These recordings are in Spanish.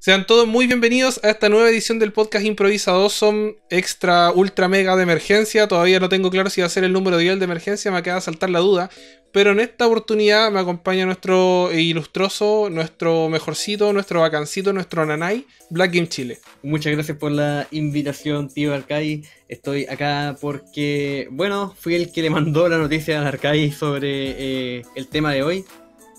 Sean todos muy bienvenidos a esta nueva edición del podcast Improvisado. Son extra, ultra, mega de emergencia. Todavía no tengo claro si va a ser el número 10 de emergencia, me acaba de saltar la duda. Pero en esta oportunidad me acompaña nuestro ilustroso, nuestro mejorcito, nuestro bacancito, nuestro nanay, Black Game Chile. Muchas gracias por la invitación, tío Arcai. Estoy acá porque, bueno, fui el que le mandó la noticia al Arcai sobre el tema de hoy.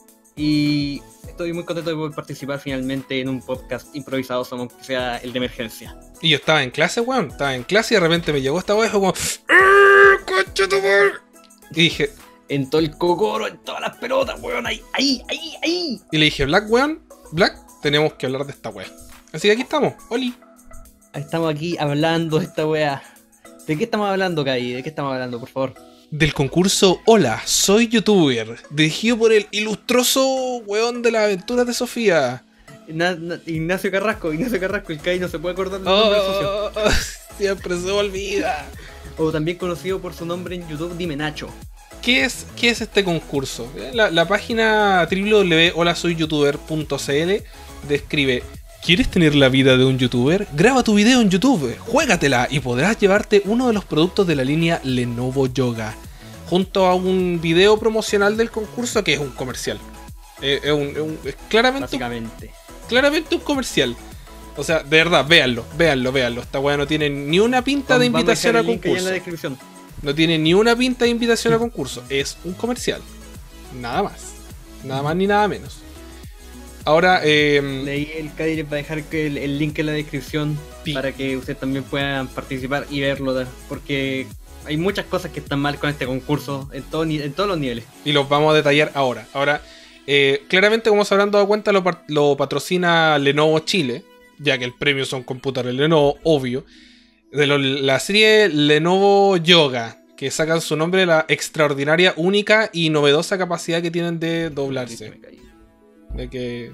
Y estoy muy contento de poder participar finalmente en un podcast improvisado, aunque sea el de emergencia. Y yo estaba en clase, weón. Estaba en clase y de repente me llegó esta weá como... ¡Concha tu madre! Y dije... En todo el cocoro, en todas las pelotas, weón, ahí. Y le dije, Black, weón, Black, tenemos que hablar de esta weá. Así que aquí estamos, Oli. Estamos aquí hablando de esta weá. ¿De qué estamos hablando, Kai? ¿De qué estamos hablando, por favor? Del concurso Hola, soy youtuber, dirigido por el ilustroso weón de las aventuras de Sofía. Ignacio Carrasco, el Kai no se puede acordar del nombre del socio. Siempre se me olvida. O también conocido por su nombre en YouTube, Dime Nacho. ¿Qué es este concurso? La página www.holasoyyoutuber.cl describe: ¿quieres tener la vida de un youtuber? Graba tu video en YouTube, juégatela y podrás llevarte uno de los productos de la línea Lenovo Yoga, junto a un video promocional del concurso que es un comercial. Es claramente un comercial. O sea, de verdad, véanlo. Esta weá no tiene ni una pinta de invitación a concurso. En la descripción. No tiene ni una pinta de invitación a concurso. Es un comercial. Nada más. Nada más ni nada menos. Ahora, leí el Kai, les va a dejar el link en la descripción para que ustedes también puedan participar y verlo. Porque hay muchas cosas que están mal con este concurso en todos los niveles. Y los vamos a detallar ahora. Claramente, como se habrán dado cuenta, lo patrocina Lenovo Chile, ya que el premio son computadores Lenovo, obvio. De la serie Lenovo Yoga, que sacan su nombre de la extraordinaria, única y novedosa capacidad que tienen de doblarse. De que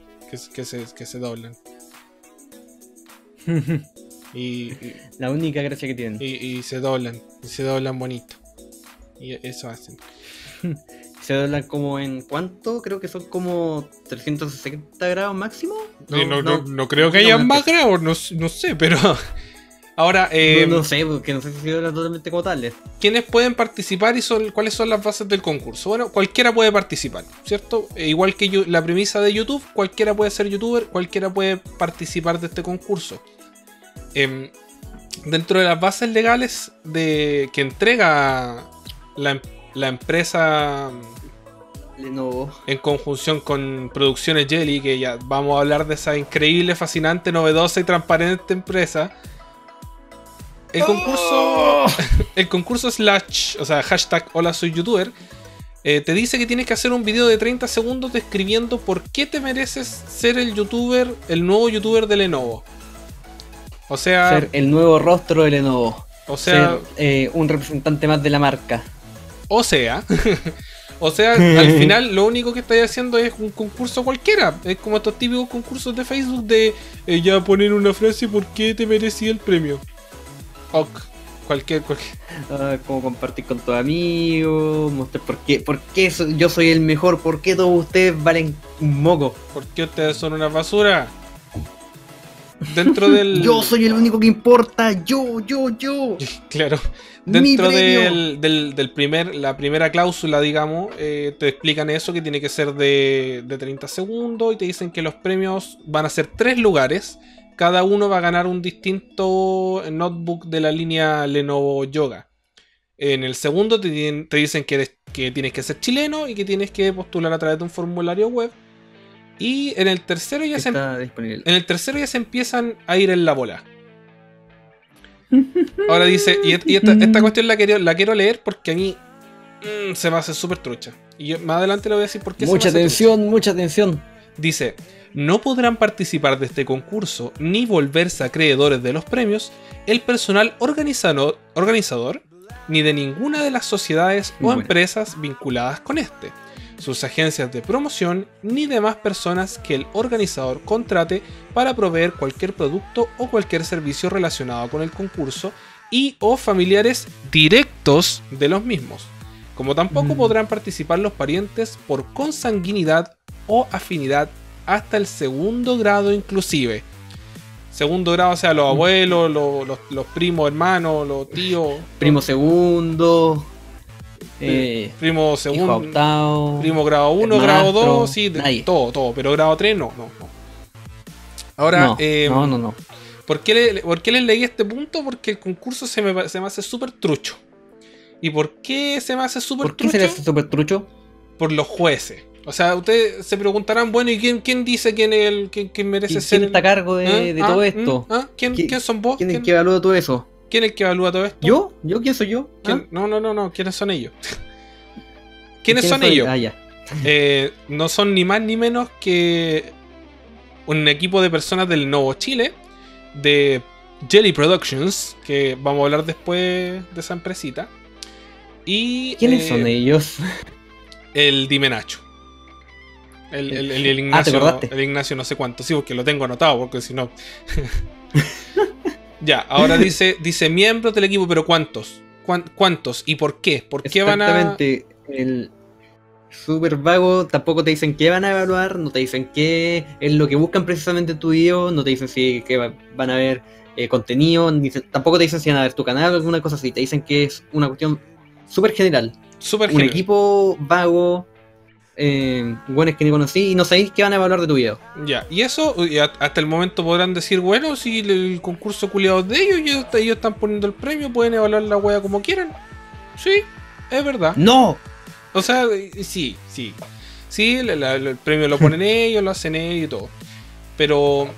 se doblan. y la única gracia que tienen. Y se doblan bonito. Y eso hacen. Se doblan como en ¿cuánto? Creo que son como 360 grados máximo. No creo que haya más grados, no sé, pero... Ahora, no sé, porque no sé si se doblan totalmente como tales. ¿Quiénes pueden participar y cuáles son las bases del concurso? Bueno, cualquiera puede participar, ¿cierto? Igual que la premisa de YouTube, cualquiera puede ser youtuber, cualquiera puede participar de este concurso. Dentro de las bases legales que entrega la empresa Lenovo, en conjunción con Producciones Jelly, que ya vamos a hablar de esa increíble, fascinante, novedosa y transparente empresa. El concurso slash, o sea, hashtag Hola soy youtuber, te dice que tienes que hacer un video de 30 segundos describiendo por qué te mereces ser el nuevo youtuber de Lenovo. O sea, ser el nuevo rostro de Lenovo. O sea, ser un representante más de la marca. O sea, al final lo único que estáis haciendo es un concurso cualquiera. Es como estos típicos concursos de Facebook de ya poner una frase por qué te merecía el premio. Cualquier. Como compartir con tus amigos, mostrar por qué yo soy el mejor, por qué todos ustedes valen un moco. ¿Por qué ustedes son una basura? Dentro del... Yo soy el único que importa, yo. Claro. Dentro la primera cláusula, digamos, te explican eso, que tiene que ser de 30 segundos, y te dicen que los premios van a ser 3 lugares. Cada uno va a ganar un distinto notebook de la línea Lenovo Yoga. En el segundo te dicen que tienes que ser chileno y que tienes que postular a través de un formulario web. Y en el tercero ya se empiezan a ir en la bola. Ahora dice, y esta cuestión la quiero leer porque a mí se me hace súper trucha. Y yo más adelante le voy a decir por qué. Mucha atención. Dice: no podrán participar de este concurso ni volverse acreedores de los premios el personal organizador ni de ninguna de las sociedades o empresas vinculadas con este, sus agencias de promoción, ni demás personas que el organizador contrate para proveer cualquier producto o cualquier servicio relacionado con el concurso y o familiares directos de los mismos, como tampoco podrán participar los parientes por consanguinidad o afinidad hasta el segundo grado inclusive. Segundo grado, o sea, los abuelos, los primos, hermanos, los tíos. Primo segundo. Primo segundo. Hijo octavo. Primo grado 1, grado 2, sí, todo. Pero grado 3 no. Ahora, no. ¿Por qué les leí este punto? Porque el concurso se me hace súper trucho. ¿Y por qué se me hace súper trucho? ¿Por qué se le hace súper trucho? Por los jueces. O sea, ustedes se preguntarán, bueno, ¿y quién dice quién merece ser? ¿Quién está a cargo de todo esto? ¿Quién son vos? ¿Quién es el que evalúa todo eso? ¿Quién es el que evalúa todo esto? ¿Yo? ¿Quién soy yo? No. ¿Quiénes son ellos? ¿Quiénes son ellos? Ya. No son ni más ni menos que un equipo de personas del Lenovo Chile, de Jelly Productions, que vamos a hablar después de esa empresita. Y ¿quiénes son ellos? El Dime Nacho. El Ignacio. ¿te acordaste? El Ignacio no sé cuánto, sí, porque lo tengo anotado, porque si no. Ya, ahora dice miembros del equipo, pero ¿cuántos? ¿Cuántos? ¿Y por qué? ¿Por qué van a...? Exactamente, el super vago, tampoco te dicen qué van a evaluar, no te dicen qué es lo que buscan precisamente en tu video, no te dicen si que van a ver contenido, tampoco te dicen si van a ver tu canal o alguna cosa así, te dicen que es una cuestión súper general. Un equipo vago, buenos que ni conocí y no sabéis qué van a evaluar de tu video. Ya, y eso, hasta el momento podrán decir, bueno, si el concurso culiado es de ellos están poniendo el premio, pueden evaluar la wea como quieran. Sí, es verdad. ¡No! O sea, sí. Sí, el premio lo ponen ellos, lo hacen ellos y todo. Pero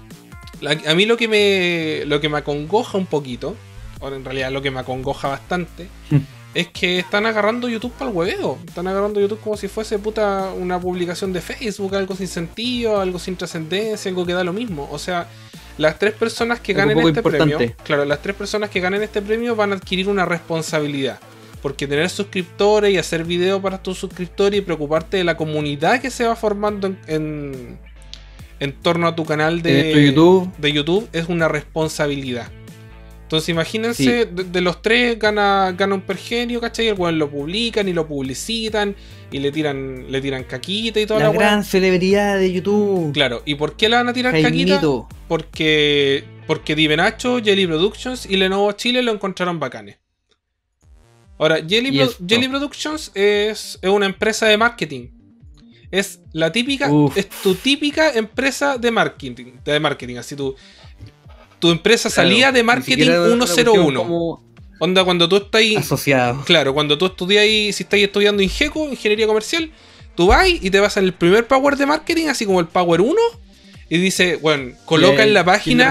a mí lo que me acongoja un poquito, o en realidad lo que me acongoja bastante, es que están agarrando YouTube para el hueveo. Están agarrando YouTube como si fuese una publicación de Facebook, algo sin sentido, algo sin trascendencia, algo que da lo mismo. O sea, las 3 personas que ganen este premio, claro, las 3 personas que ganen este premio van a adquirir una responsabilidad. Porque tener suscriptores y hacer videos para tus suscriptores y preocuparte de la comunidad que se va formando en torno a tu canal de YouTube es una responsabilidad. Entonces imagínense, sí. de los 3 gana un pergenio, ¿cachai? El weón lo publican y lo publicitan y le tiran caquita y toda la gran celebridad de YouTube. Claro, ¿y por qué le van a tirar caquita? Porque Dime Nacho, Jelly Productions y Lenovo Chile lo encontraron bacanes. Ahora, Jelly Productions es una empresa de marketing. Es la típica, es tu típica empresa de marketing, así tu empresa salía de marketing 101. Onda, cuando tú estás ahí asociado. Claro, cuando tú estudias ahí, si estás estudiando Ingeco, ingeniería comercial, tú vas y te vas al primer power de marketing, así como el power 1, y dice, bueno, coloca en la página,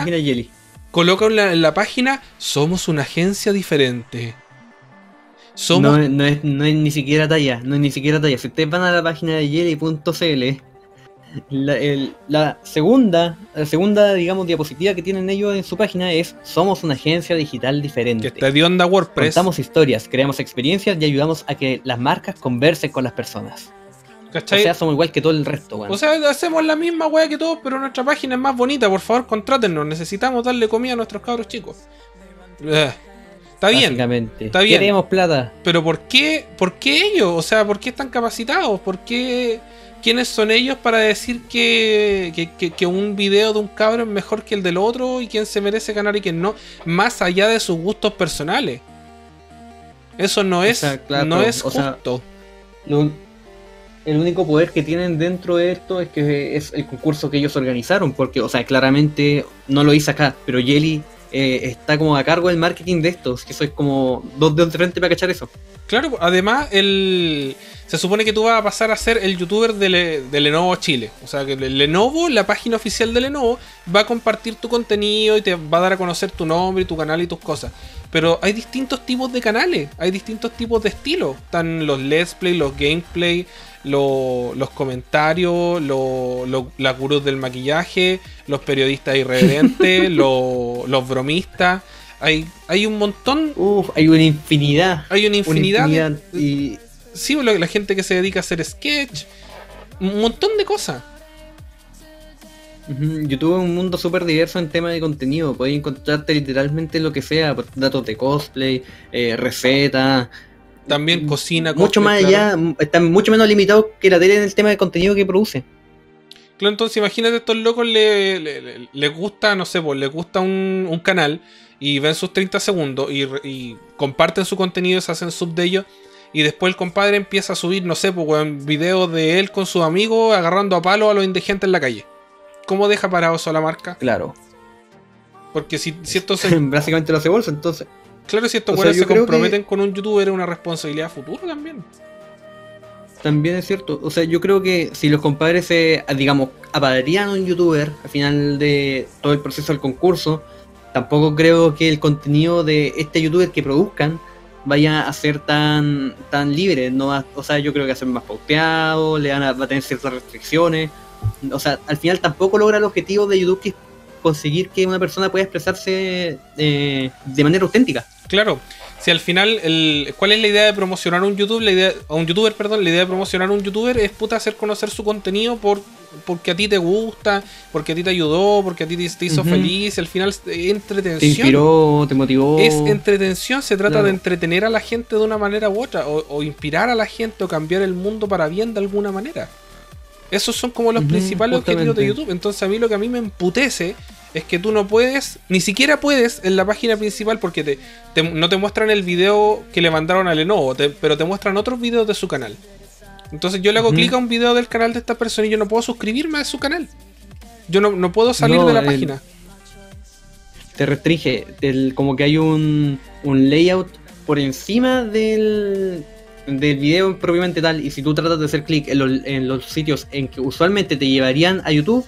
en la página, somos una agencia diferente. No es ni siquiera talla, Si ustedes van a la página de jelly.cl, la segunda, digamos, diapositiva que tienen ellos en su página es: somos una agencia digital diferente. Que está de onda WordPress. Contamos historias, creamos experiencias y ayudamos a que las marcas conversen con las personas. ¿Cachai? O sea, somos igual que todo el resto, bueno. O sea, hacemos la misma weá que todos, pero nuestra página es más bonita. Por favor, contrátennos. Necesitamos darle comida a nuestros cabros chicos. Está bien. Está bien. Queremos plata. Pero ¿por qué ellos? O sea, ¿por qué están capacitados? ¿Por qué? ¿Quiénes son ellos para decir que un video de un cabro es mejor que el del otro y quién se merece ganar y quién no? Más allá de sus gustos personales. Eso no es, no es justo. El único poder que tienen dentro de esto es que es el concurso que ellos organizaron. Porque, o sea, claramente no lo hice acá, pero Jelly está como a cargo del marketing de estos, que soy como 2 dedos de frente para cachar eso. Claro, además se supone que tú vas a pasar a ser el youtuber de Lenovo Chile. O sea que Lenovo, la página oficial de Lenovo, va a compartir tu contenido y te va a dar a conocer tu nombre, tu canal y tus cosas. Pero hay distintos tipos de canales, hay distintos tipos de estilos. Están los let's play, los gameplay, los comentarios, las gurús del maquillaje, los periodistas irreverentes, los bromistas. Hay un montón. Hay una infinidad. Y sí, la gente que se dedica a hacer sketch. Un montón de cosas. YouTube es un mundo súper diverso en tema de contenido. Puedes encontrarte literalmente lo que sea, datos de cosplay, recetas. También cocina. Mucho más allá, está mucho menos limitado que la tele en el tema de contenido que produce. Claro, entonces imagínate, a estos locos les gusta, no sé, pues les gusta un canal y ven sus 30 segundos y comparten su contenido, se hacen sub de ellos. Y después el compadre empieza a subir, no sé, pues, weón, videos de él con sus amigos agarrando a palo a los indigentes en la calle. ¿Cómo deja parado eso a la marca? Claro. Porque si esto se... Básicamente lo hace bolsa, entonces. Claro, si estos weones se comprometen con un youtuber, es una responsabilidad futura también. También es cierto. O sea, yo creo que si los compadres se, digamos, apadrían a un youtuber al final de todo el proceso del concurso, tampoco creo que el contenido de este youtuber que produzcan vaya a ser tan libre. No va, o sea, yo creo que va a ser más pauteado, va a tener ciertas restricciones. O sea, al final tampoco logra el objetivo de YouTube, que es conseguir que una persona pueda expresarse de manera auténtica. Claro, si al final, ¿cuál es la idea de promocionar un YouTube? La idea de promocionar un youtuber es hacer conocer su contenido porque a ti te gusta, porque a ti te ayudó, porque a ti te hizo feliz. Al final es entretención. Te inspiró, te motivó. Es entretención, se trata de entretener a la gente de una manera u otra, o inspirar a la gente, o cambiar el mundo para bien de alguna manera. Esos son como los principales objetivos de YouTube. Entonces a mí lo que a mí me emputece es que tú no puedes, ni siquiera puedes en la página principal, porque no te muestran el video que le mandaron a Lenovo, pero te muestran otros videos de su canal. Entonces yo le hago clic a un video del canal de esta persona y yo no puedo suscribirme a su canal. Yo no puedo salir de la página. Te restringe, como que hay un layout por encima del video propiamente tal, y si tú tratas de hacer clic en los sitios en que usualmente te llevarían a YouTube,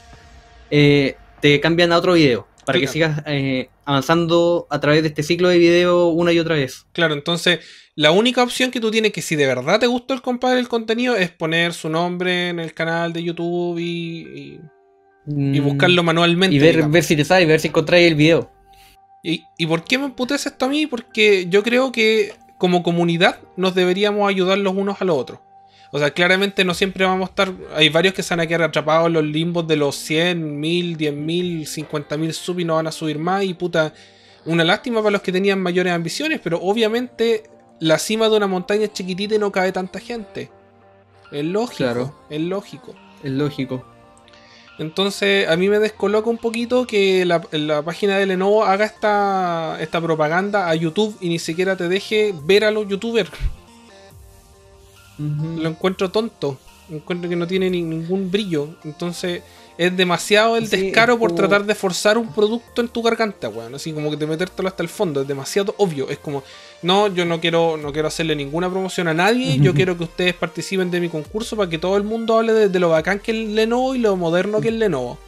te cambian a otro video para que sigas avanzando a través de este ciclo de video una y otra vez. Claro, entonces la única opción que tú tienes, que si de verdad te gustó el compadre el contenido, es poner su nombre en el canal de YouTube y buscarlo manualmente. Y ver si te sale, ver si encontráis el video. ¿Y por qué me emputece esto a mí? Porque yo creo que como comunidad nos deberíamos ayudar los unos a los otros. O sea, claramente no siempre vamos a estar... Hay varios que se van a quedar atrapados en los limbos de los 100, 1000, 10.000, 50.000 subs y no van a subir más. Y una lástima para los que tenían mayores ambiciones, pero obviamente la cima de una montaña es chiquitita y no cabe tanta gente. Es lógico, claro. Es lógico. Entonces a mí me descoloca un poquito que la página de Lenovo haga esta propaganda a YouTube y ni siquiera te deje ver a los youtubers. Lo encuentro tonto. Encuentro que no tiene ningún brillo. Entonces es demasiado el descaro por tratar de forzar un producto en tu garganta, weón. Así como que de metértelo hasta el fondo. Es demasiado obvio. Es como, no, yo no quiero hacerle ninguna promoción a nadie. Yo quiero que ustedes participen de mi concurso para que todo el mundo hable de lo bacán que es el Lenovo y lo moderno que es el Lenovo.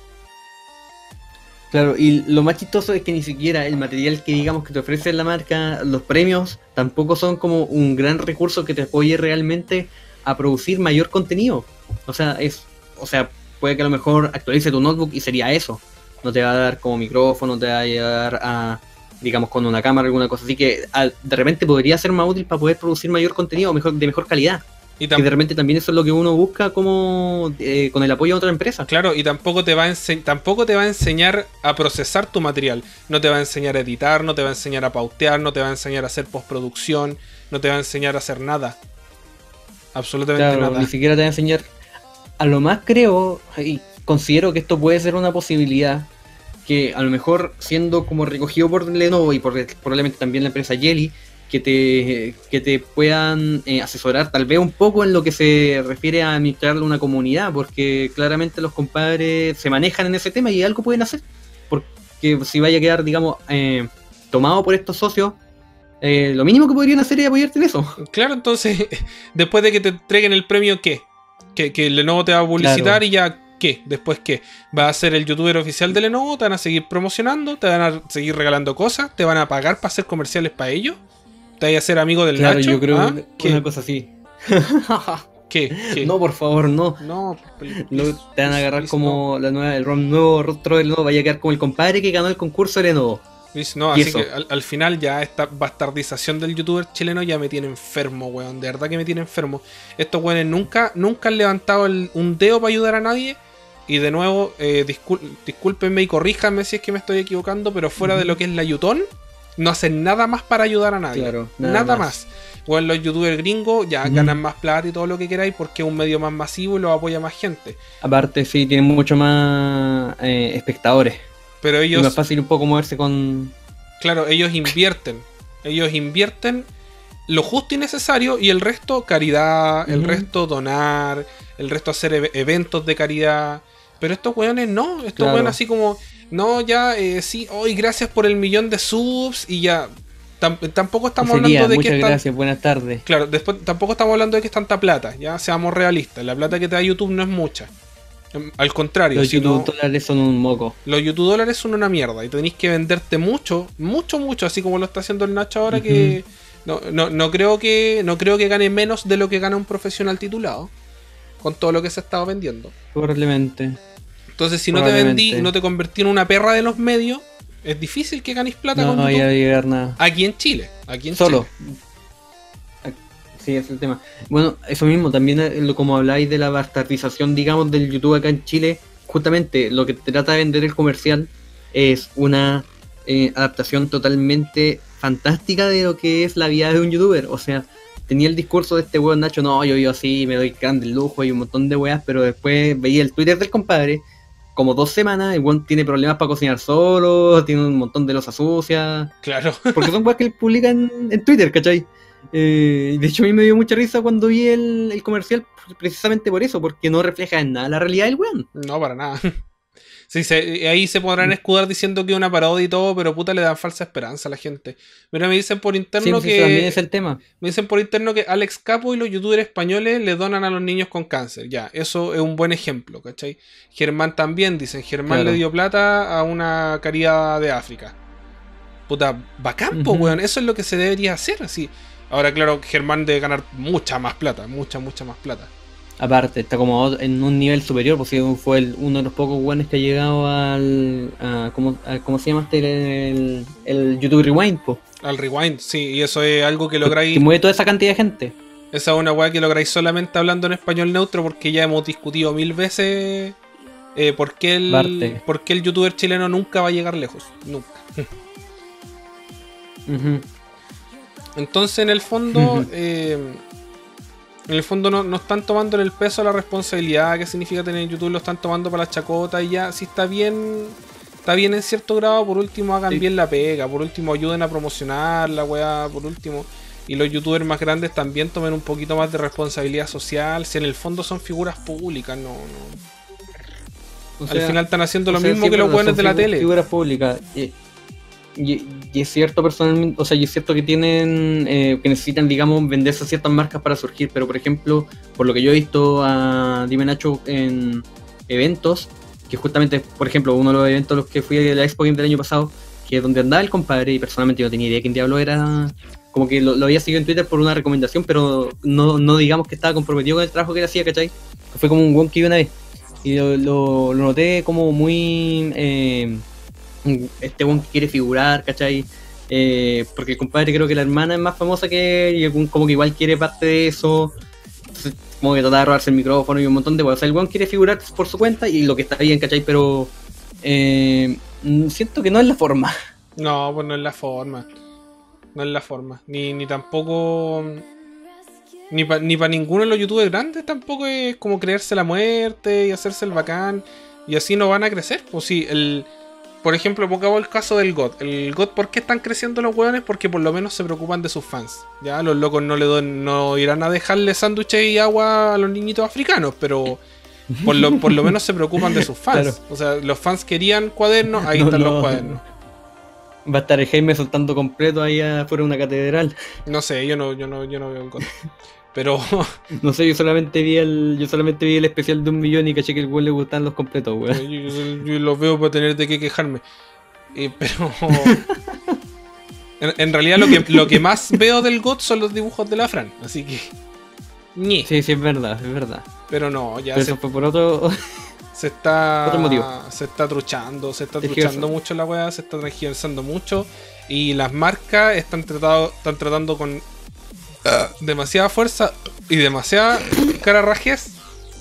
Claro, y lo más chistoso es que ni siquiera el material que digamos que te ofrece la marca, los premios, tampoco son como un gran recurso que te apoye realmente a producir mayor contenido. O sea, puede que a lo mejor actualice tu notebook y sería eso. No te va a dar como micrófono, te va a llevar a, digamos, con una cámara, alguna cosa así que de repente podría ser más útil para poder producir mayor contenido de mejor calidad. Y que de repente también eso es lo que uno busca como con el apoyo de otra empresa. Claro, y tampoco te va a enseñar a procesar tu material. No te va a enseñar a editar, no te va a enseñar a pautear, no te va a enseñar a hacer postproducción, no te va a enseñar a hacer nada. Absolutamente nada. Ni siquiera te va a enseñar. A lo más creo, y considero que esto puede ser una posibilidad, que a lo mejor siendo como recogido por Lenovo y probablemente también la empresa Jelly, que te puedan asesorar tal vez un poco en lo que se refiere a administrar una comunidad, porque claramente los compadres se manejan en ese tema y algo pueden hacer, porque si vaya a quedar, digamos, tomado por estos socios, lo mínimo que podrían hacer es apoyarte en eso. Claro, entonces, después de que te entreguen el premio, ¿qué? Que Lenovo te va a publicitar, claro. Y ya, ¿qué? ¿Después qué? ¿Vas a ser el youtuber oficial de Lenovo? ¿Te van a seguir promocionando? ¿Te van a seguir regalando cosas? ¿Te van a pagar para hacer comerciales para ellos? ¿Te vas a ser amigo del claro, Nacho? Yo creo que una cosa así. ¿Qué? No, por favor, no. No, te van a agarrar como el nuevo rostro de Lenovo. Vaya a quedar como el compadre que ganó el concurso de Lenovo. No, así que al final ya esta bastardización del youtuber chileno ya me tiene enfermo, weón. De verdad que me tiene enfermo. Estos weones nunca han levantado un dedo para ayudar a nadie. Y de nuevo, discúlpenme y corríjanme si es que me estoy equivocando, pero fuera de lo que es la Yutón, no hacen nada más para ayudar a nadie. Claro, nada más. Weón, los youtubers gringos ya ganan más plata y todo lo que queráis porque es un medio más masivo y los apoya más gente. Aparte, sí, tienen mucho más espectadores. Pero Es ellos, más fácil un poco moverse con... claro, ellos invierten. Ellos invierten lo justo y necesario y el resto caridad, el resto donar, el resto hacer eventos de caridad. Pero estos weones no, estos weones así como, no, ya, sí, hoy gracias por el 1.000.000 de subs y ya. Tampoco estamos hablando de muchas que gracias, buenas tardes. Claro, después tampoco estamos hablando de que es tanta plata, ya seamos realistas. La plata que te da YouTube no es mucha. Al contrario, los YouTube dólares son un moco. Los YouTube dólares son una mierda y tenéis que venderte mucho, así como lo está haciendo el Nacho ahora, que no creo que gane menos de lo que gana un profesional titulado con todo lo que se ha estado vendiendo. Probablemente. Entonces, si no te vendí, no te convertí en una perra de los medios, es difícil que ganéis plata con YouTube. No, a llegar nada. Aquí en Chile. Solo. Sí, ese es el tema. Bueno, eso mismo, también como habláis de la bastardización, digamos, del YouTube acá en Chile, justamente lo que te trata de vender el comercial es una adaptación totalmente fantástica de lo que es la vida de un youtuber. O sea, tenía el discurso de este weón Nacho, no, yo así, me doy grande lujo y un montón de weas, pero después veía el Twitter del compadre, como 2 semanas, el weón tiene problemas para cocinar solo, tiene un montón de losa sucia. Claro. Porque son weas que él publica en Twitter, ¿cachai? De hecho a mí me dio mucha risa cuando vi el comercial, precisamente por eso, porque no refleja en nada la realidad del weón. No, para nada. Sí, ahí se podrán escudar diciendo que es una parodia y todo, pero puta, le dan falsa esperanza a la gente. Mira, me dicen por interno que... también es el tema. Me dicen por interno que Alex Capo y los youtubers españoles le donan a los niños con cáncer. Ya, eso es un buen ejemplo, ¿cachai? Germán también, dicen. Germán le dio plata a una caridad de África. Puta, bacán, po, weón. Eso es lo que se debería hacer, así. Ahora, claro, Germán debe ganar mucha más plata. Mucha más plata. Aparte, está como en un nivel superior, porque fue uno de los pocos buenos que ha llegado ¿cómo se llama el YouTube Rewind, po? Al Rewind, sí, y eso es algo que lográis... Que mueve toda esa cantidad de gente. Esa es una weá que lográis solamente hablando en español neutro, porque ya hemos discutido 1000 veces por qué el youtuber chileno nunca va a llegar lejos. Nunca. Entonces, en el fondo... En el fondo no están tomando el peso a la responsabilidad que significa tener YouTube, lo están tomando para la chacota y ya, si está bien en cierto grado, por último hagan bien la pega, por último ayuden a promocionar la weá, por último, y los youtubers más grandes también tomen un poquito más de responsabilidad social, si en el fondo son figuras públicas, no. O sea, al final están haciendo lo mismo que los buenos de la tele. Figuras públicas. Y es cierto personalmente, o sea, y es cierto que tienen que necesitan, digamos, venderse ciertas marcas para surgir, pero por ejemplo, por lo que yo he visto a Dime Nacho en eventos, que justamente, por ejemplo, uno de los eventos a los que fui a la Expo Game del año pasado, que es donde andaba el compadre, y personalmente yo no tenía idea quién diablo era, como que lo había seguido en Twitter por una recomendación, pero no digamos que estaba comprometido con el trabajo que él hacía, ¿cachai? Fue como un one que iba una vez, y lo noté como muy... este one que quiere figurar, ¿cachai? Porque el compadre, creo que la hermana es más famosa que él, y como que igual quiere parte de eso. Entonces, como que trata de robarse el micrófono y un montón de cosas. O sea, el one quiere figurar por su cuenta y lo que está bien, ¿cachai? Pero siento que no es la forma. No, pues no es la forma. No es la forma. Ni tampoco... Ni para ninguno de los youtubers grandes tampoco es como creerse la muerte y hacerse el bacán. Y así no van a crecer. Pues sí, por ejemplo, pongamos el caso del God. El God, ¿por qué están creciendo los hueones? Porque por lo menos se preocupan de sus fans. Ya, los locos no irán a dejarle sándwiches y agua a los niñitos africanos, pero por lo menos se preocupan de sus fans. Claro. O sea, los fans querían cuadernos, ahí están los cuadernos. Va a estar el Jaime soltando completo ahí afuera de una catedral. No sé, yo no veo el God. Pero... No sé, yo solamente vi el especial de 1.000.000 y caché que el güey le gustan los completos, güey. Yo los veo para tener de qué quejarme. Pero... en realidad lo que más veo del GOT son los dibujos de la Fran, así que... Sí, es verdad. Pero no, ya pero eso fue por otro... otro motivo. Se está truchando mucho la weá, se está transgiversando mucho. Y las marcas están tratando con demasiada fuerza y demasiada cararrajez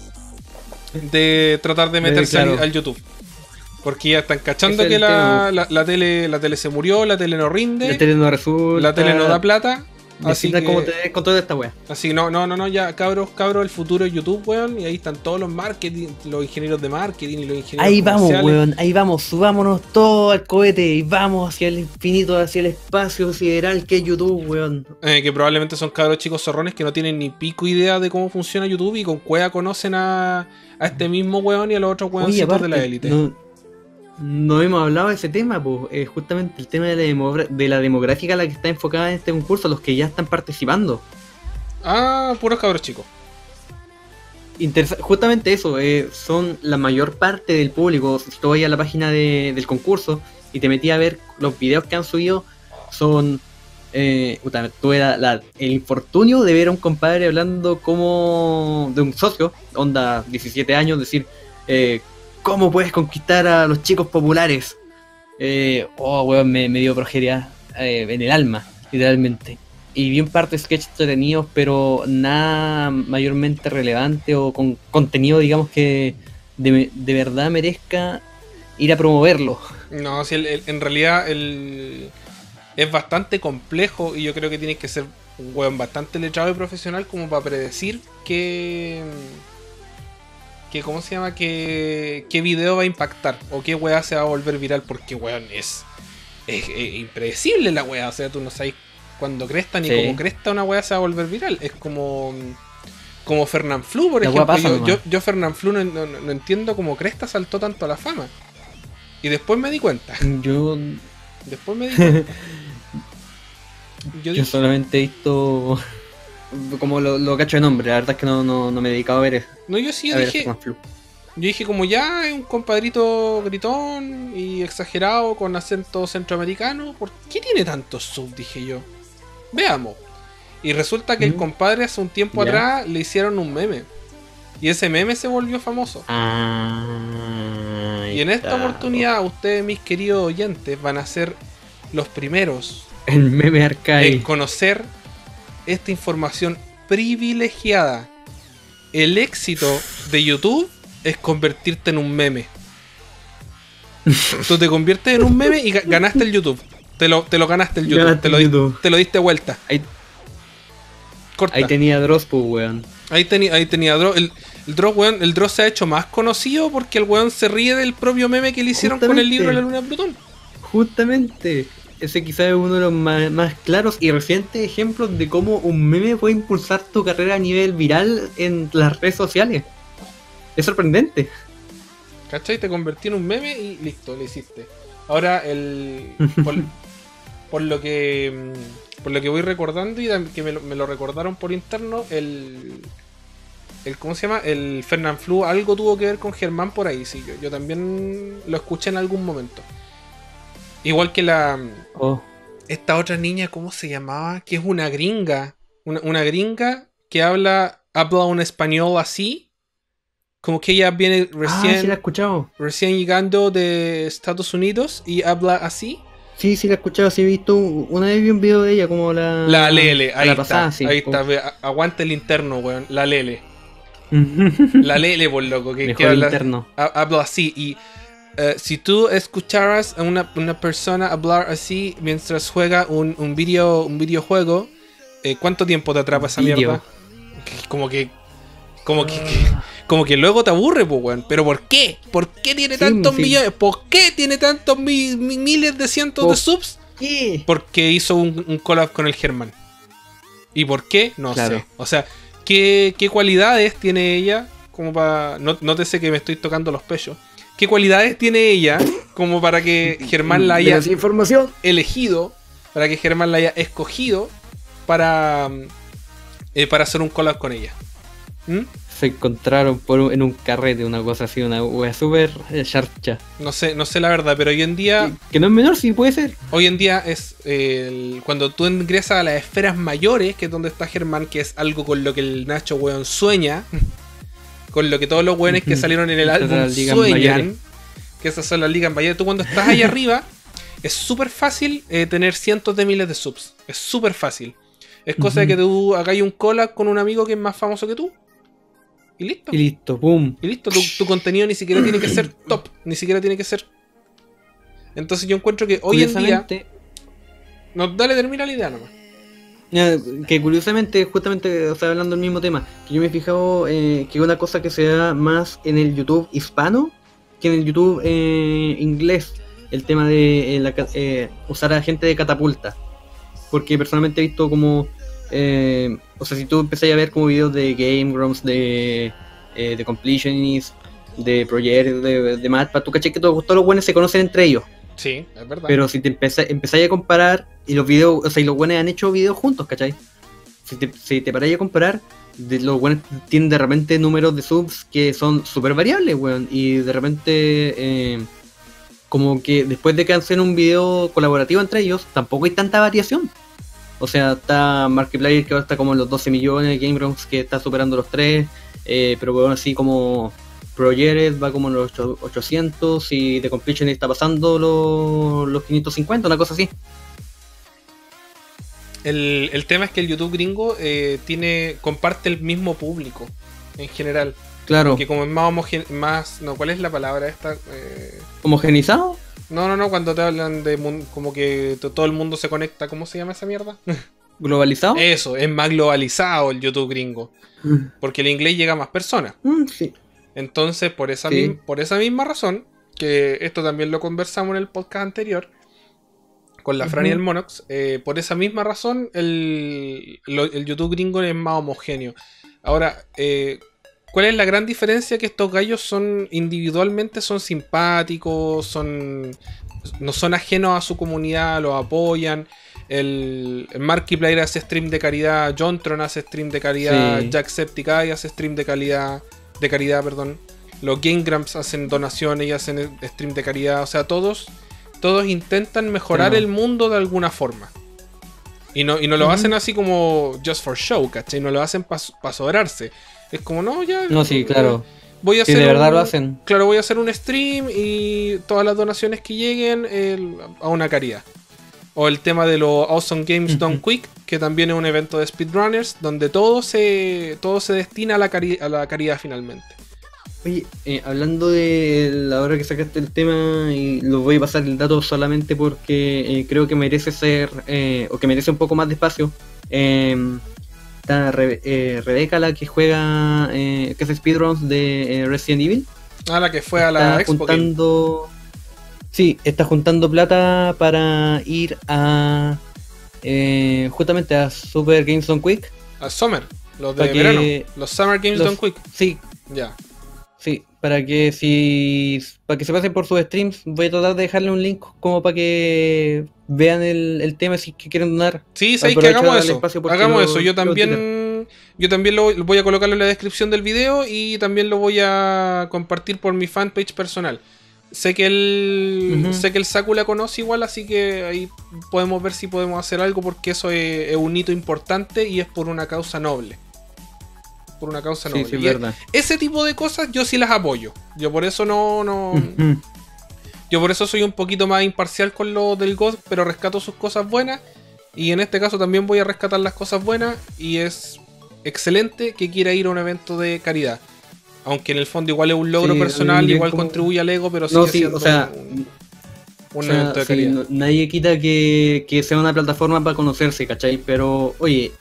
de tratar de meterse al YouTube. Porque ya están cachando que la tele se murió, la tele no rinde, la tele no resulta, la tele no da plata. Así Decida que, cómo tener control de esta wea. así no, ya cabros, el futuro de YouTube, weón, y ahí están todos los marketing, los ingenieros de marketing y los ingenieros Ahí vamos, comerciales. weón, ahí vamos, subámonos todo al cohete y vamos hacia el infinito, hacia el espacio sideral que es YouTube, weón. Que probablemente son cabros chicos zorrones que no tienen ni pico idea de cómo funciona YouTube y con cueva conocen a este mismo weón y a los otros Oye, weoncitos de la aparte, élite. no hemos hablado de ese tema, pues, justamente el tema de la demográfica a la que está enfocada en este concurso, los que ya están participando. Ah, puros cabros chicos. Justamente eso, son la mayor parte del público. Si tú vas a la página del concurso y te metí a ver los videos que han subido, son... tuve el infortunio de ver a un compadre hablando como de un socio, onda 17 años, decir... ¿Cómo puedes conquistar a los chicos populares? Weón, me dio progeria en el alma, literalmente. Y vi un par de sketches entretenidos, pero nada mayormente relevante o con contenido, digamos, que de verdad merezca ir a promoverlo. No, si en realidad es bastante complejo y yo creo que tienes que ser un weón bastante letrado y profesional como para predecir que ¿cómo se llama? Qué video va a impactar o qué weá se va a volver viral, porque weón es impredecible la weá, o sea, tú no sabes cuándo cresta ni cómo cresta una weá se va a volver viral. Es como Fernanfloo, por ejemplo. Yo Fernanfloo no entiendo cómo cresta saltó tanto a la fama. Y después me di cuenta. Después me di cuenta. Yo solamente he visto... Como lo cacho de nombre, la verdad es que no me he dedicado a ver eso. No, yo dije como ya es un compadrito gritón y exagerado con acento centroamericano. ¿Por qué tiene tantos subs? Dije yo. Veamos. Y resulta que el compadre hace un tiempo atrás le hicieron un meme. Y ese meme se volvió famoso. Y en esta oportunidad ustedes, mis queridos oyentes, van a ser los primeros el meme arcade en conocer esta información privilegiada. El éxito de YouTube es convertirte en un meme. Tú te conviertes en un meme y ganaste el YouTube. Te lo ganaste el YouTube. Te lo diste vuelta. Ahí tenía Dross, pues, weón. Ahí tenía Dross. El Dross, weón. El Dross se ha hecho más conocido porque el weón se ríe del propio meme que le hicieron con el libro de la Luna de Plutón. Justamente. Ese quizás es uno de los más claros y recientes ejemplos de cómo un meme puede impulsar tu carrera a nivel viral en las redes sociales. Es sorprendente. ¿Cachai? Te convertí en un meme y listo, lo hiciste. Ahora, por lo que voy recordando y que me lo recordaron por interno, ¿cómo se llama? El Fernanfloo algo tuvo que ver con Germán por ahí, sí. Yo también lo escuché en algún momento. Igual que esta otra niña, ¿cómo se llamaba? Que es una gringa. Una gringa que habla un español así. Como que ella viene sí la he escuchado. Recién llegando de Estados Unidos y habla así. Sí, la he escuchado, sí he visto. Una vez vi un video de ella como la Lele, ahí está. Pasada, sí, ahí está, aguanta el interno, weón. La Lele. La Lele, por loco. Que habla así y... si tú escucharas a una persona hablar así mientras juega un videojuego, ¿cuánto tiempo te atrapa esa mierda? Como que luego te aburre, pues, weón. ¿Pero por qué? ¿Por qué tiene tantos millones? ¿Por qué tiene tantos miles de cientos de subs? ¿Qué? Porque hizo un collab con el Germán. ¿Y por qué? No sé. O sea, ¿qué cualidades tiene ella? Como para... Nótese que me estoy tocando los pechos. ¿Qué cualidades tiene ella como para que Germán la haya elegido, para que Germán la haya escogido para hacer un collab con ella? Se encontraron en un carrete, una cosa así, una wea súper charcha. No sé la verdad, pero hoy en día... Que no es menor, sí puede ser. Hoy en día es cuando tú ingresas a las esferas mayores, que es donde está Germán, que es algo con lo que el Nacho, weón, sueña... Con lo que todos los weones que salieron en el álbum sueñan. Que esas son las ligas mayores. Tú cuando estás ahí arriba, es súper fácil tener cientos de miles de subs. Es súper fácil. Es cosa de que tú hagáis un collab con un amigo que es más famoso que tú. Y listo. Y listo, boom. Y listo. Tu contenido ni siquiera tiene que ser top. Ni siquiera tiene que ser... Entonces yo encuentro que hoy en día... No, dale, termina la idea nomás. Ya, que curiosamente, justamente, o sea, hablando del mismo tema, que yo me he fijado que una cosa que se da más en el YouTube hispano que en el YouTube inglés, el tema de usar a gente de catapulta. Porque personalmente he visto como, o sea, si tú empezás a ver como videos de Game Grumps, de Completionist, de Project, de Madpad, tú caché que todos los buenos se conocen entre ellos. Sí, es verdad. Pero si te empezáis a comparar, y los videos, o sea, y los buenos han hecho videos juntos, ¿cachai? Si te paráis a comparar, los buenos tienen de repente números de subs que son súper variables, weón. Y de repente, como que después de que hacen un video colaborativo entre ellos, tampoco hay tanta variación. O sea, está Markiplier que ahora está como en los 12 millones, Game Grumps que está superando los 3, pero bueno, así como Project va como en los 800 y The Completion está pasando los 550, una cosa así. El tema es que el YouTube gringo comparte el mismo público en general. Claro. Que como es más no, ¿cuál es la palabra esta? ¿Homogenizado? No, cuando te hablan de como que todo el mundo se conecta, ¿cómo se llama esa mierda? ¿Globalizado? Eso, es más globalizado el YouTube gringo. Porque el inglés llega a más personas. Sí. Entonces, por esa misma razón, que esto también lo conversamos en el podcast anterior, con la Fran y el Monox, por esa misma razón el YouTube gringo es más homogéneo. Ahora, ¿cuál es la gran diferencia? Que estos gallos individualmente son simpáticos, no son ajenos a su comunidad, los apoyan. El Markiplier hace stream de caridad, Jontron hace stream de caridad, sí. Jacksepticeye hace stream de caridad, los Game Grumps hacen donaciones y hacen stream de caridad. O sea, todos intentan mejorar el mundo de alguna forma. Y no lo hacen así como just for show, ¿cachai? No lo hacen para sobrarse. Es como, no, ya... No, sí, claro. Voy a hacer de verdad lo hacen. Claro, voy a hacer un stream y todas las donaciones que lleguen a una caridad. O el tema de los Awesome Games Done Quick, que también es un evento de speedrunners, donde todo se destina a la caridad finalmente. Oye, hablando de la hora que sacaste el tema, y lo voy a pasar el dato solamente porque creo que merece ser, o que merece un poco más de espacio. Está Rebeca, la que juega, que hace speedruns de Resident Evil. Ah, la que fue a la Expo juntando, sí, está juntando plata para ir a justamente a Super Games Done Quick. A Summer, los de verano, los Summer Games Done Quick. Sí. Ya. Sí, para que se pasen por sus streams, voy a tratar de dejarle un link como para que vean el tema si que quieren donar. Sí, sabéis que hagamos eso. Yo también lo voy a colocarlo en la descripción del video y también lo voy a compartir por mi fanpage personal. Sé que el Saku la conoce igual, así que ahí podemos ver si podemos hacer algo, porque eso es un hito importante y es por una causa noble. Por una causa noble. Sí, verdad. Ese tipo de cosas yo sí las apoyo. Yo por eso yo por eso soy un poquito más imparcial con lo del God, pero rescato sus cosas buenas. Y en este caso también voy a rescatar las cosas buenas. Y es excelente que quiera ir a un evento de caridad. Aunque en el fondo igual es un logro personal, igual contribuye al ego, pero sigue siendo un evento de caridad. Nadie quita que sea una plataforma para conocerse, ¿cachai? Pero, oye,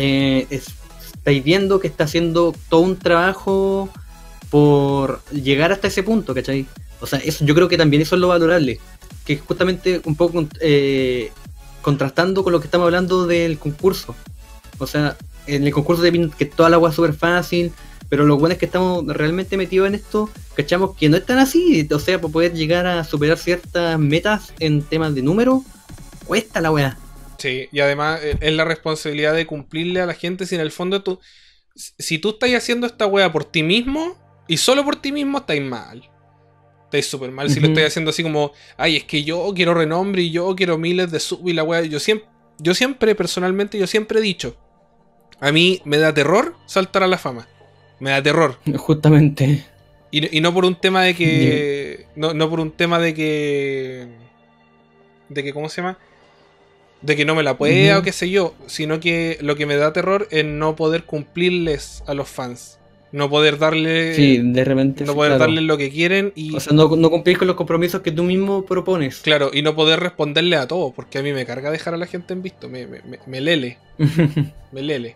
estáis viendo que está haciendo todo un trabajo por llegar hasta ese punto, ¿cachai? O sea, eso, yo creo que también eso es lo valorable. Que es justamente un poco contrastando con lo que estamos hablando del concurso. O sea, en el concurso de que toda la agua es súper fácil, pero lo bueno es que estamos realmente metidos en esto, cachamos que no es tan así. O sea, para poder llegar a superar ciertas metas en temas de número, cuesta la weá. Sí, y además es la responsabilidad de cumplirle a la gente. Si en el fondo si tú estás haciendo esta wea por ti mismo y solo por ti mismo, estáis mal. Estáis súper mal. Si lo estáis haciendo así como, ay, es que yo quiero renombre y yo quiero miles de sub y la wea. Yo siempre, personalmente, he dicho, a mí me da terror saltar a la fama. Me da terror. Justamente. Y no por un tema de que... No por un tema de que... ¿Cómo se llama? De que no me la pueda o qué sé yo, sino que lo que me da terror es no poder cumplirles a los fans. No poder darle. Sí, de repente. No sí, poder claro. darle lo que quieren y. O sea, no cumplir con los compromisos que tú mismo propones. Claro, y no poder responderle a todo, porque a mí me carga dejar a la gente en visto. Me lele. Me lele.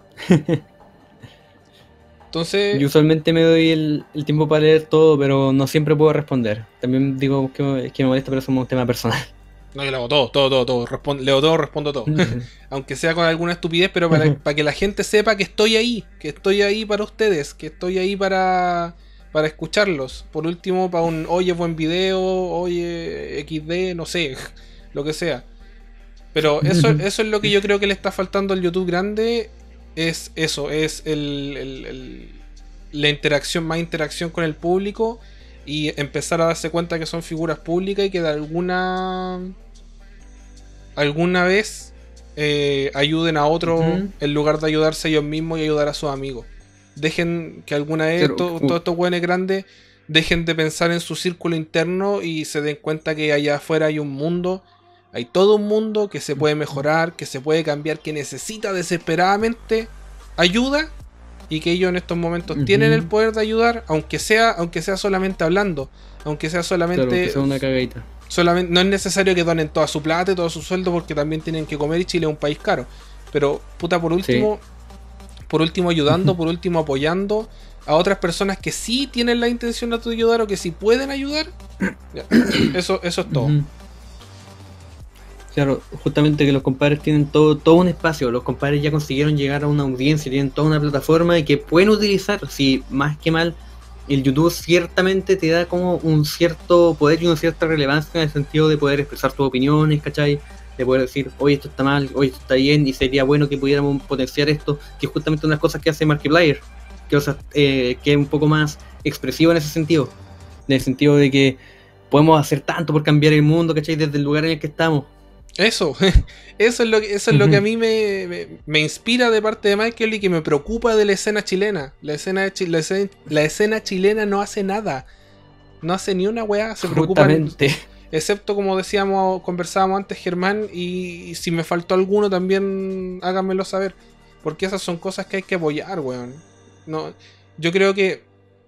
Entonces. Yo usualmente me doy el tiempo para leer todo, pero no siempre puedo responder. También digo que me molesta, pero eso es un tema personal. No, yo lo hago todo. Leo todo, respondo todo. Aunque sea con alguna estupidez, pero para que la gente sepa que estoy ahí para ustedes, que estoy ahí para escucharlos. Por último, para un oye, buen video, oye, XD, no sé, lo que sea. Pero eso es lo que yo creo que le está faltando al YouTube grande. Es eso, es la interacción, más interacción con el público. Y empezar a darse cuenta que son figuras públicas y que de alguna vez ayuden a otro en lugar de ayudarse a ellos mismos y ayudar a sus amigos. Dejen que alguna vez todos estos güeyes grandes dejen de pensar en su círculo interno y se den cuenta que allá afuera hay un mundo, hay todo un mundo que se puede mejorar, que se puede cambiar, que necesita desesperadamente ayuda. Y que ellos en estos momentos tienen el poder de ayudar, aunque sea solamente hablando, aunque sea solamente. Claro, que sea una cagadita. No es necesario que donen toda su plata y todo su sueldo, porque también tienen que comer y Chile es un país caro. Pero, puta, por último ayudando, por último apoyando a otras personas que sí tienen la intención de ayudar o que sí pueden ayudar. Ya, eso es todo. Claro, justamente que los compadres tienen todo un espacio, los compadres ya consiguieron llegar a una audiencia, tienen toda una plataforma y que pueden utilizar, si más que mal, el YouTube ciertamente te da como un cierto poder y una cierta relevancia en el sentido de poder expresar tus opiniones, ¿cachai? De poder decir, oye, esto está mal, oye, esto está bien, y sería bueno que pudiéramos potenciar esto, que es justamente una de las cosas que hace Markiplier, que es un poco más expresivo en ese sentido, en el sentido de que podemos hacer tanto por cambiar el mundo, ¿cachai? Desde el lugar en el que estamos. Eso es lo que a mí me inspira de parte de Michael y que me preocupa de la escena chilena. La escena chilena no hace nada. No hace ni una weá. Se preocupa. Excepto, como conversábamos antes, Germán, y si me faltó alguno también háganmelo saber. Porque esas son cosas que hay que apoyar, weón. No, yo creo que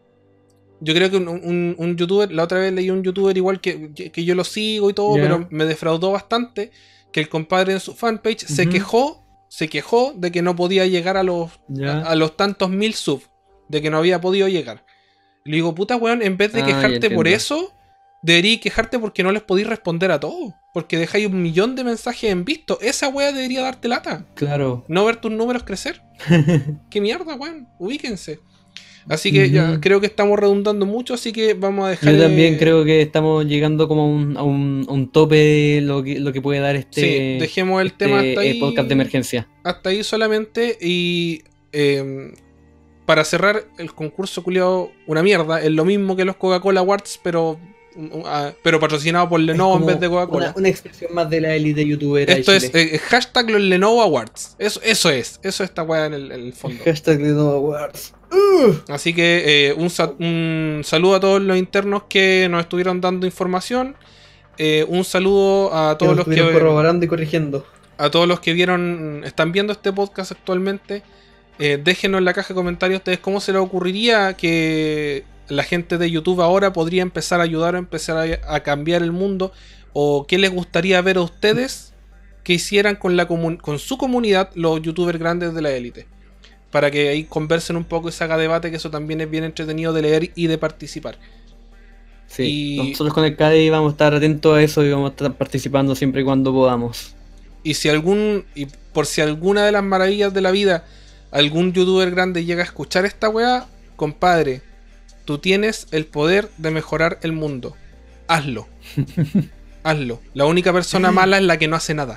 un youtuber, la otra vez leí un youtuber igual que yo lo sigo y todo, pero me defraudó bastante, que el compadre en su fanpage se quejó de que no podía llegar a los tantos 1000 subs, de que no había podido llegar. Le digo, puta weón, en vez de quejarte por eso, deberías quejarte porque no les podís responder a todos, porque dejáis 1 millón de mensajes en visto. Esa wea debería darte lata. Claro. No ver tus números crecer. Qué mierda, weón, ubíquense. Así que ya creo que estamos redundando mucho, así que vamos a dejar. Yo también creo que estamos llegando como a un tope de lo que puede dar Sí, dejemos el tema hasta ahí. Podcast de emergencia. Hasta ahí solamente. Y para cerrar, el concurso culiado, una mierda. Es lo mismo que los Coca-Cola Awards, pero patrocinado por Lenovo en vez de Coca-Cola. Una expresión más de la élite youtubera. Esto es hashtag los Lenovo Awards. Eso es esta weá en el fondo. Hashtag Lenovo Awards. Así que un saludo a todos los internos que nos estuvieron dando información. Un saludo a todos los que corroborando y corrigiendo. A todos los que están viendo este podcast actualmente. Déjenos en la caja de comentarios ustedes cómo se les ocurriría que la gente de YouTube ahora podría empezar a ayudar o empezar a cambiar el mundo, o qué les gustaría ver a ustedes que hicieran con su comunidad los youtubers grandes de la élite, para que ahí conversen un poco y se haga debate, que eso también es bien entretenido de leer y de participar. Sí, nosotros con el CADE vamos a estar atentos a eso y vamos a estar participando siempre y cuando podamos. Y por si alguna de las maravillas de la vida algún youtuber grande llega a escuchar esta weá, compadre, tú tienes el poder de mejorar el mundo. Hazlo. Hazlo. La única persona mala es la que no hace nada.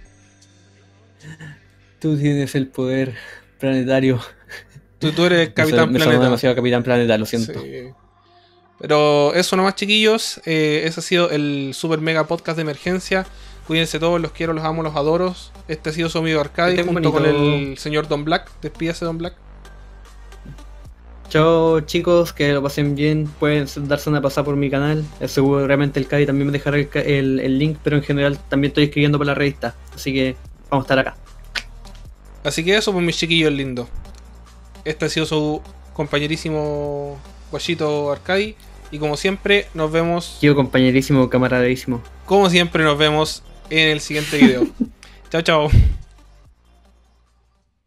Tú tienes el poder planetario. Tú eres Capitán Planeta. Me sonó demasiado Capitán Planeta, lo siento. Sí. Pero eso nomás, chiquillos. Ese ha sido el super mega podcast de emergencia. Cuídense todos, los quiero, los amo, los adoro. Este ha sido su amigo Arcadi junto con el señor Don Black. Despídase, Don Black. Chao chicos, que lo pasen bien, pueden darse una pasada por mi canal, seguramente el Cadi también me dejará el link, pero en general también estoy escribiendo para la revista, así que vamos a estar acá. Así que eso, pues mis chiquillos lindos, este ha sido su compañerísimo Guachito Arcadi. Y como siempre, nos vemos. Tío, compañerísimo, camaraderísimo. Como siempre, nos vemos en el siguiente video. Chao, chao.